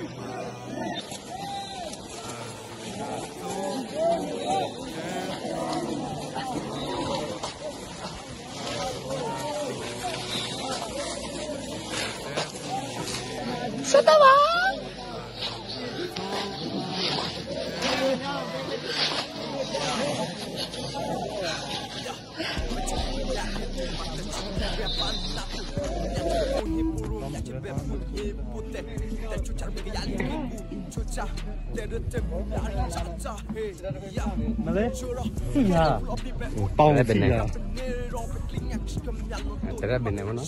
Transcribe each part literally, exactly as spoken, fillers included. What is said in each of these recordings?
Sao tao bảo? Ya. Tao bên này. Thật ra bên này mà nó.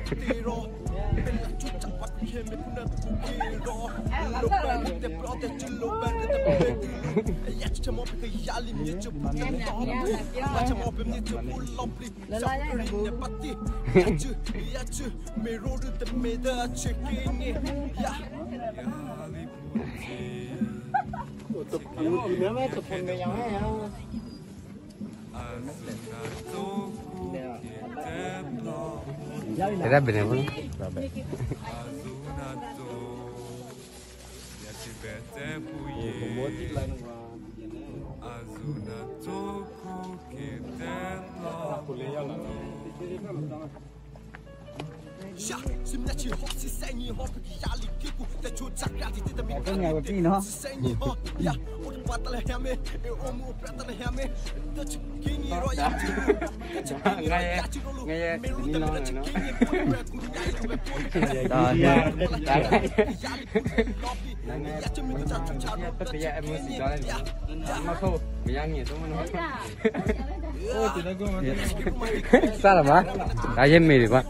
Tập gì nữa mấy tập phần này nhau hay không? Thật ra bên này mà nó. Cái nhà của chị nó. Ngay ngay đi lo này nó. Tất cả em muốn xí cho lên. Mà không, bị ăn nhiều đúng không? Sao là má? Đã dêm mì được quá.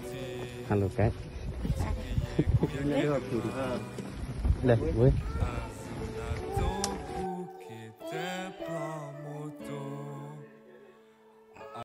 Hello cat. Đây, với.